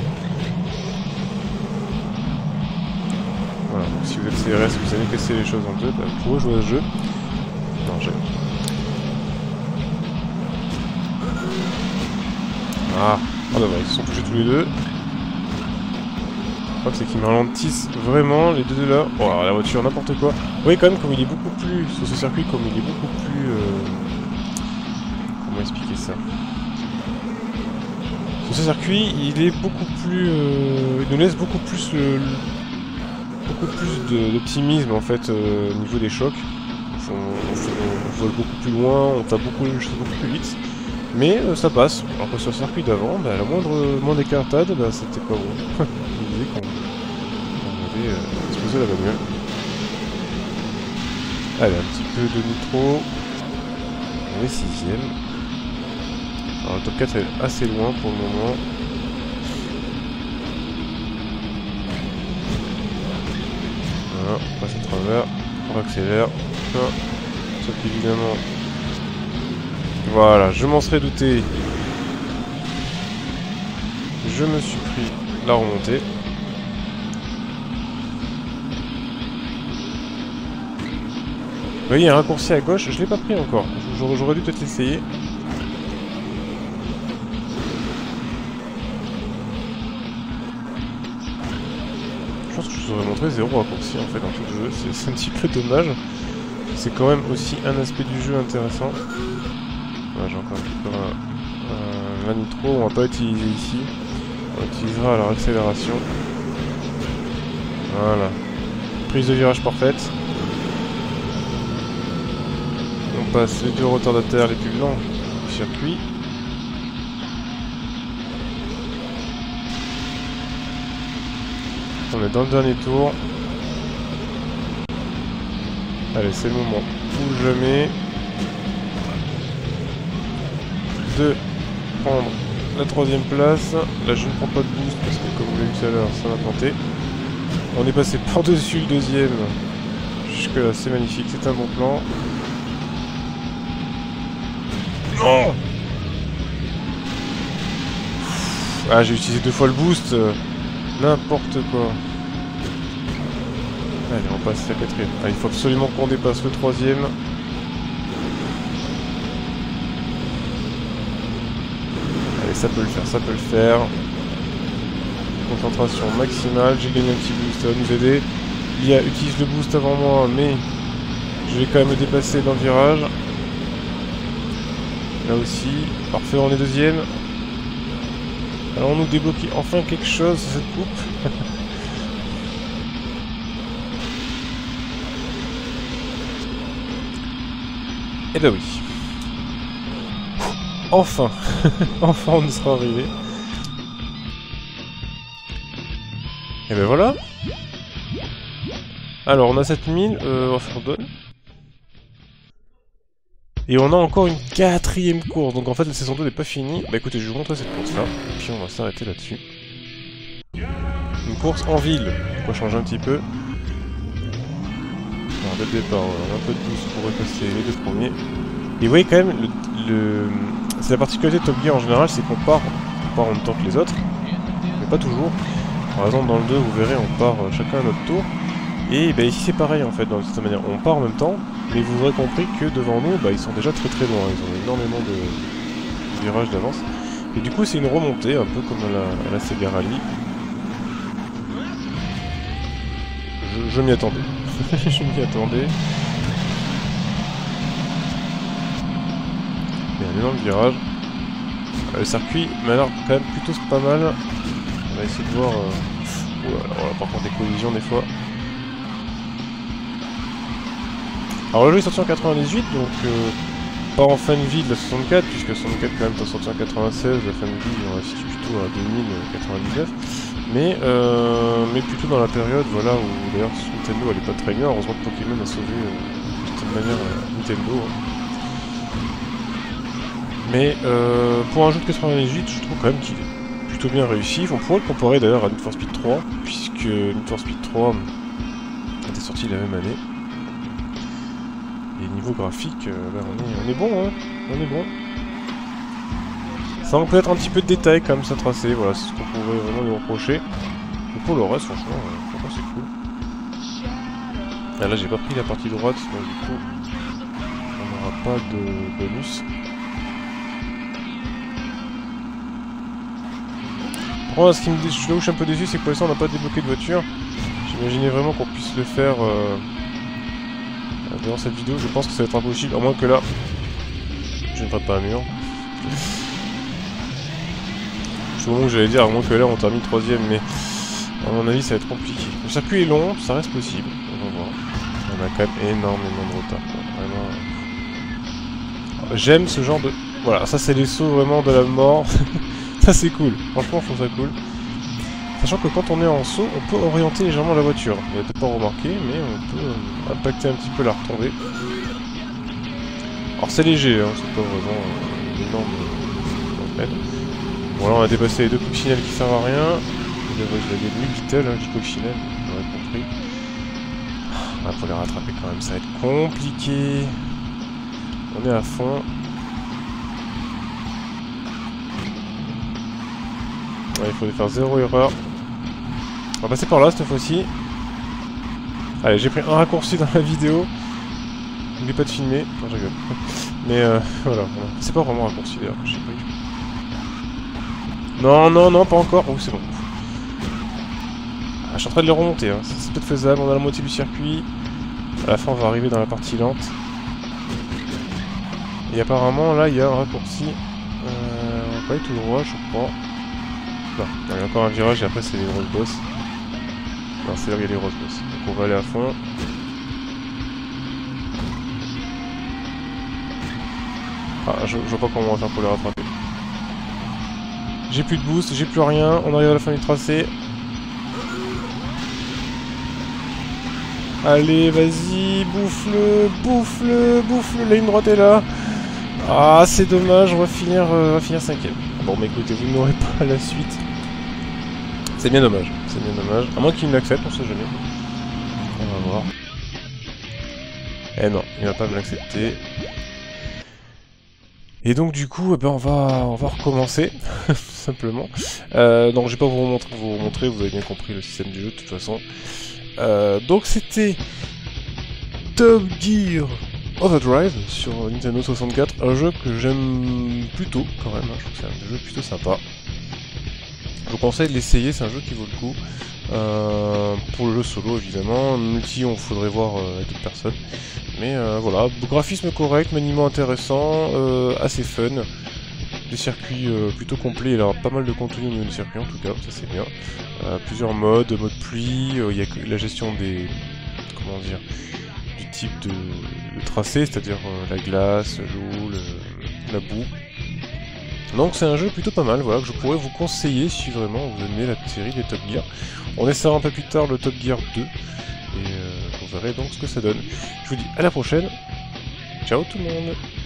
Voilà, donc si vous êtes C R S, vous savez casser les choses en deux, bah, vous pouvez jouer à ce jeu. Non, j'ai... Ah, ah bah, ils se sont touchés tous les deux. Le problème c'est qu'ils me ralentissent vraiment, les deux de là. Oh, alors, la voiture, n'importe quoi. Vous voyez quand même comme il est beaucoup plus, sur ce circuit, comme il est beaucoup plus... Euh... Comment expliquer ça? Sur ce circuit, il est beaucoup plus... Euh... Il nous laisse beaucoup plus... Le... Beaucoup plus d'optimisme en fait euh, au niveau des chocs. On, on, on vole beaucoup plus loin, on tape beaucoup, beaucoup plus vite. Mais euh, ça passe. Alors que sur le circuit d'avant, bah, la moindre, moindre écartade, bah, c'était pas bon. On disait qu'on avait euh, explosé la bagnole. Allez, un petit peu de nitro. On est sixième. Alors le top quatre est assez loin pour le moment. Voilà, on passe à travers, on accélère. Sauf qu'évidemment... Voilà, je m'en serais douté. Je me suis pris la remontée. Vous voyez, il y a un raccourci à gauche, je l'ai pas pris encore. J'aurais dû peut-être l'essayer. Je pense que je vous aurais montré zéro raccourci en fait dans tout le jeu. C'est un petit peu dommage. C'est quand même aussi un aspect du jeu intéressant. Voilà, j'ai encore un petit peu un, un nitro, on va pas utiliser ici. On utilisera alors accélération. Voilà. Prise de virage parfaite. On passe les deux retardataires les plus lents du circuit. On est dans le dernier tour. Allez, c'est le moment où je mets de prendre la troisième place. Là, je ne prends pas de boost parce que, comme vous l'avez vu tout à l'heure, ça m'a planté. On est passé par-dessus le deuxième. Jusque là, c'est magnifique, c'est un bon plan. Non! Ah, j'ai utilisé deux fois le boost. N'importe quoi. Allez, on passe la quatrième. Ah, il faut absolument qu'on dépasse le troisième. Allez, ça peut le faire, ça peut le faire. Concentration maximale. J'ai gagné un petit boost, ça va nous aider. Lia utilise le boost avant moi, mais je vais quand même le dépasser dans le virage. Là aussi. Parfait, on est deuxième. Allons-nous débloquer enfin quelque chose sur cette coupe? Eh ben oui. Enfin. Enfin on y sera arrivé. Et ben voilà. Alors on a sept mille, euh, on va faire donne. Et on a encore une quatrième course, donc en fait la saison deux n'est pas finie. Bah écoutez, je vais vous montrer cette course là, et puis on va s'arrêter là-dessus. Une course en ville, on va changer un petit peu. Alors dès le départ, on a un peu de boost pour repasser les deux premiers. Et vous voyez quand même, le, le... c'est la particularité de Top Gear en général, c'est qu'on part, on part en même temps que les autres, mais pas toujours. Par exemple dans le deux, vous verrez, on part chacun à notre tour. Et bah, ici c'est pareil en fait, dans cette manière, on part en même temps, mais vous aurez compris que devant nous, bah, ils sont déjà très très loin, ils ont énormément de virages d'avance. Et du coup c'est une remontée, un peu comme à la, à la Sega Rally. Je, je m'y attendais, je m'y attendais. Il y a un énorme virage. Euh, le circuit m'a l'air quand même plutôt pas mal. On va essayer de voir... Euh... Ouh, alors là, par contre des collisions des fois. Alors le jeu est sorti en quatre-vingt-dix-huit, donc euh, pas en fin de vie de la soixante-quatre, puisque la soixante-quatre quand même est sorti en quatre-vingt-seize, la fin de vie on la situe plutôt à deux mille quatre-vingt-dix-neuf, mais, euh, mais plutôt dans la période voilà, où d'ailleurs Nintendo elle est pas très bien, heureusement que Pokémon a sauvé euh, d'une certaine manière euh, Nintendo. Hein. Mais euh, pour un jeu de quatre-vingt-dix-huit, je trouve quand même qu'il est plutôt bien réussi. On pourrait le comparer d'ailleurs à Need for Speed trois, puisque Need for Speed trois était sorti la même année. Et niveau graphique, euh, ben on, est, on est bon, hein, on est bon. Ça manque peut-être un petit peu de détails comme ça tracé, voilà, c'est ce qu'on pourrait vraiment lui reprocher. Mais pour le reste, franchement, euh, franchement c'est cool. Ah, là j'ai pas pris la partie droite, donc du coup, on n'aura pas de bonus. Par contre, ce qui me dé... là où je suis un peu déçu, c'est que pour l'instant on n'a pas débloqué de voiture. J'imaginais vraiment qu'on puisse le faire... Euh... Dans cette vidéo, je pense que ça va être impossible, à moins que là, je ne prête pas un mur. C'est le moment où j'allais dire, à moins que là on termine troisième, mais à mon avis ça va être compliqué. Le circuit est long, ça reste possible, on va voir. On a quand même énormément de retard, quoi. Vraiment. J'aime ce genre de... Voilà, ça c'est les sauts vraiment de la mort. Ça c'est cool, franchement je trouve ça cool. Sachant que quand on est en saut, on peut orienter légèrement la voiture. Vous n'avez peut-être pas remarqué, mais on peut euh, impacter un petit peu la retombée. Alors c'est léger, hein, c'est pas vraiment euh, une énorme euh, peine. Bon là on a dépassé les deux coccinelles qui servent à rien. Je l'avais dit Little, hein, je dis coccinelle, vous l'aurez compris. Ah, pour les rattraper quand même, ça va être compliqué. On est à fond. Ouais, il faut faire zéro erreur. On va passer par là cette fois-ci. Allez, j'ai pris un raccourci dans la vidéo. N'oublie pas de filmer. Non, je rigole. Mais euh, voilà. C'est pas vraiment un raccourci d'ailleurs, je sais pas. Non, non, non, pas encore. Oh, c'est bon. Ah, je suis en train de les remonter. Hein. C'est peut-être faisable. On a la moitié du circuit. À la fin, on va arriver dans la partie lente. Et apparemment, là, il y a un raccourci. Euh, on va pas aller tout droit, je crois. Non, il y a encore un virage et après, c'est les grosses bosses. Non, c'est là où il y a les grosses bosses. Donc, on va aller à fond. Ah, je, je vois pas comment on va faire pour les rattraper. J'ai plus de boost, j'ai plus rien. On arrive à la fin du tracé. Allez, vas-y, bouffe-le, bouffe-le, bouffe-le. La ligne droite est là. Ah, c'est dommage, on va finir, euh, on va finir cinquième. Bon, mais écoutez, vous n'aurez pas la suite. C'est bien dommage, c'est bien dommage. À moins qu'il me l'accepte, on sait jamais. On va voir. Eh non, il va pas me l'accepter. Et donc du coup, eh ben, on va, on va recommencer, tout simplement. Euh, donc je vais pas vous montrer, vous montrer, vous avez bien compris le système du jeu de toute façon. Euh, donc c'était Top Gear Overdrive sur Nintendo soixante-quatre, un jeu que j'aime plutôt quand même, hein. Je trouve que c'est un jeu plutôt sympa. Je vous conseille de l'essayer, c'est un jeu qui vaut le coup. Euh, pour le jeu solo évidemment, multi on faudrait voir euh, avec d'autres personnes. Mais euh, voilà, graphisme correct, maniement intéressant, euh, assez fun. Des circuits euh, plutôt complets, alors pas mal de contenu au niveau du circuit en tout cas, ça c'est bien. Euh, plusieurs modes, mode pluie, il euh, y a la gestion des... comment dire... du type de, de tracé, c'est-à-dire euh, la glace, l'eau, le, la boue. Donc c'est un jeu plutôt pas mal, voilà, que je pourrais vous conseiller si vraiment vous aimez la série des Top Gear. On essaiera un peu plus tard le Top Gear deux, et euh, vous verrez donc ce que ça donne. Je vous dis à la prochaine, ciao tout le monde.